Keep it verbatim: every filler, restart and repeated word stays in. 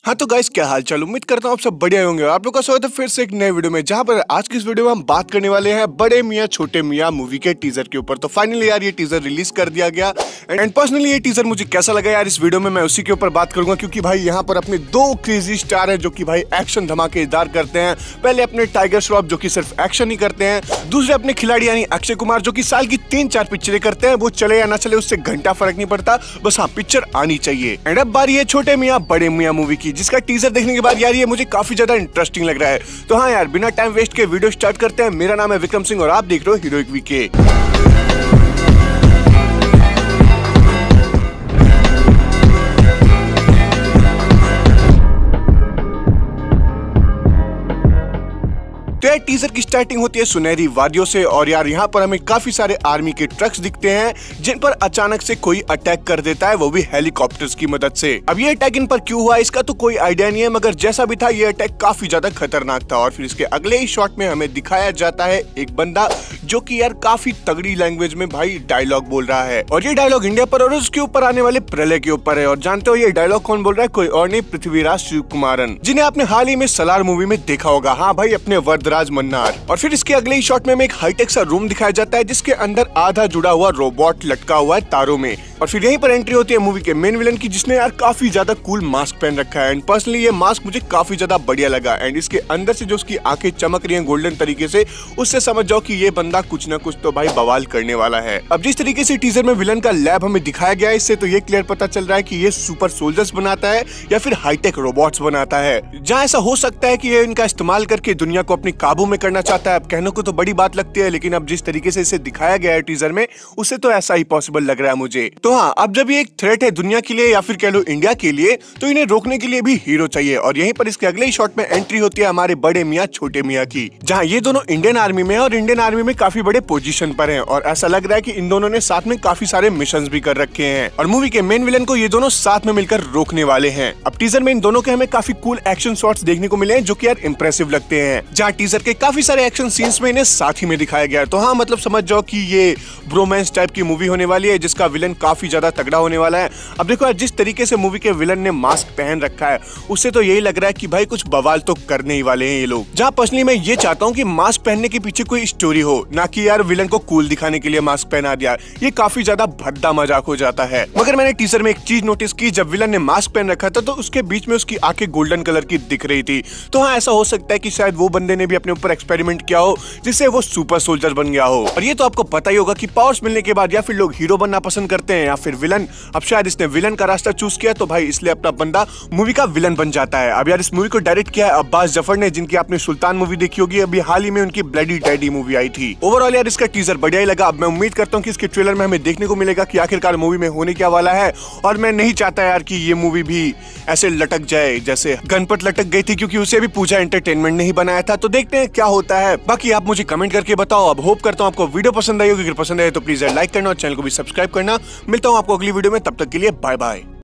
हाँ तो गाइस, क्या हाल चाल। उम्मीद करता हूँ आप सब बढ़िया होंगे। आप लोग का स्वागत है फिर से एक नए वीडियो में, जहाँ पर आज की इस वीडियो में हम बात करने वाले हैं बड़े मियाँ छोटे मियाँ मूवी के टीजर के ऊपर। तो फाइनली यार ये टीजर रिलीज कर दिया गया एंड पर्सनली ये टीजर मुझे कैसा लगा यार, इस वीडियो में मैं उसी के ऊपर बात करूंगा। क्योंकि भाई यहाँ पर अपने दो क्रेजी स्टार हैं जो कि भाई एक्शन धमाकेदार करते हैं। पहले अपने टाइगर श्रॉफ जो कि सिर्फ एक्शन ही करते हैं, दूसरे अपने खिलाड़ी यानी अक्षय कुमार जो कि साल की तीन चार पिक्चरें करते हैं। वो चले या ना चले उससे घंटा फर्क नहीं पड़ता, बस हाँ पिक्चर आनी चाहिए। एंड अब बारी है छोटे मियाँ बड़े मियाँ मूवी की, जिसका टीजर देखने के बाद यार ये मुझे काफी ज्यादा इंटरेस्टिंग लग रहा है। तो हाँ यार, बिना टाइम वेस्ट के वीडियो स्टार्ट करते हैं। मेरा नाम है विक्रम सिंह और आप देख रहे हो हीरोइक वीके। तो यार टीजर की स्टार्टिंग होती है सुनहरी वादियों से और यार यहाँ पर हमें काफी सारे आर्मी के ट्रक्स दिखते हैं जिन पर अचानक से कोई अटैक कर देता है, वो भी हेलीकॉप्टर्स की मदद से। अब ये अटैक इन पर क्यों हुआ इसका तो कोई आइडिया नहीं है, मगर जैसा भी था ये अटैक काफी ज्यादा खतरनाक था। और फिर इसके अगले ही शॉट में हमें दिखाया जाता है एक बंदा जो कि यार काफी तगड़ी लैंग्वेज में भाई डायलॉग बोल रहा है, और ये डायलॉग इंडिया पर और उसके ऊपर आने वाले प्रलय के ऊपर है। और जानते हो ये डायलॉग कौन बोल रहा है? कोई और नहीं, पृथ्वीराज शिवकुमारन, जिन्हें आपने हाल ही में सलार मूवी में देखा होगा। हाँ भाई, अपने वरदराज मन्नार। और फिर इसके अगले ही शॉट में हमें एक हाईटेक सा रूम दिखाया जाता है जिसके अंदर आधा जुड़ा हुआ रोबोट लटका हुआ है तारों में। और फिर यहीं पर एंट्री होती है मूवी के मेन विलन की, जिसने यार काफी ज्यादा कूल मास्क पहन रखा है। एंड पर्सनली ये मास्क मुझे काफी ज्यादा बढ़िया लगा। एंड इसके अंदर से जो उसकी आंखें चमक रही हैं गोल्डन तरीके से, उससे समझ जाओ कि ये बंदा कुछ ना कुछ तो भाई बवाल करने वाला है। अब जिस तरीके से टीजर में विलन का लैब हमें दिखाया गया है, इससे तो ये क्लियर पता चल रहा है कि ये सुपर सोल्जर्स बनाता है या फिर हाईटेक रोबोट्स बनाता है। जहाँ ऐसा हो सकता है कि ये इनका इस्तेमाल करके दुनिया को अपने काबू में करना चाहता है। अब कहने को तो बड़ी बात लगती है, लेकिन अब जिस तरीके से इसे दिखाया गया है टीजर में, उससे तो ऐसा ही पॉसिबल लग रहा है मुझे। तो हाँ, अब जब ये एक थ्रेट है दुनिया के लिए या फिर कह लो इंडिया के लिए, तो इन्हें रोकने के लिए भी हीरो चाहिए। और यहीं पर इसके अगले ही शॉट में एंट्री होती है हमारे बड़े मियाँ छोटे मियाँ की, जहाँ ये दोनों इंडियन आर्मी में है और इंडियन आर्मी में काफी बड़े पोजीशन पर हैं। और ऐसा लग रहा है कि इन दोनों ने साथ में काफी सारे मिशंस भी कर रखे हैं और मूवी के मेन विलन को ये दोनों साथ में मिलकर रोकने वाले हैं। अब टीजर में इन दोनों के हमें काफी कूल एक्शन शॉट्स देखने को मिले हैं जो कि यार इंप्रेसिव लगते हैं, जहाँ टीजर के काफी सारे एक्शन सीन्स में इन्हें साथ ही में दिखाया गया है। तो हाँ, मतलब समझ जाओ कि ये ब्रोमांस टाइप की मूवी होने वाली है जिसका विलन काफी ज्यादा तगड़ा होने वाला है। अब देखो यार, जिस तरीके से मूवी के विलन ने मास्क पहन रखा है, उससे तो यही लग रहा है कि भाई कुछ बवाल तो करने ही वाले हैं ये लोग। जहाँ पर्सनली मैं ये चाहता हूँ कि मास्क पहनने के पीछे कोई स्टोरी हो, ना कि यार विलन को कूल दिखाने के लिए मास्क पहना दिया। ये काफी ज्यादा भद्दा मजाक हो जाता है। मगर मैंने टीजर में एक चीज नोटिस की, जब विलन ने मास्क पहन रखा था तो उसके बीच में उसकी आंखें गोल्डन कलर की दिख रही थी। तो हाँ, ऐसा हो सकता है कि शायद वो बंदे ने भी अपने ऊपर एक्सपेरिमेंट किया हो जिससे वो सुपर सोल्जर बन गया हो। और ये तो आपको पता ही होगा कि पावर्स मिलने के बाद या फिर लोग हीरो बनना पसंद करते हैं या फिर विलन। अब शायद इसने विलन का रास्ता चूज किया तो भाई इसलिए अपना बंदा मूवी का विलन बन जाता है। अब यार इस मूवी को डायरेक्ट किया है अब्बास जफर ने, जिनकी आपने सुल्तान मूवी देखी होगी। अभी हाल ही में उनकी ब्लडी डैडी मूवी आई थी। ओवरऑल यार इसका टीजर बढ़िया ही लगा। अब मैं उम्मीद करता हूँ कि इसके ट्रेलर में हमें देखने को मिलेगा कि आखिरकार मूवी में होने क्या वाला है। और मैं नहीं चाहता यार कि ये मूवी भी ऐसे लटक जाए जैसे गणपत लटक गई थी, क्योंकि उसे भी पूजा एंटरटेनमेंट ने ही बनाया था। तो देखते हैं क्या होता है। बाकी आप मुझे कमेंट करके बताओ। अब होप करता हूँ आपको वीडियो पसंद आई होगी। अगर पसंद आए तो प्लीज लाइक करना और चैनल को भी सब्सक्राइब करना। मिलता हूँ आपको अगली वीडियो में, तब तक के लिए बाय बाय।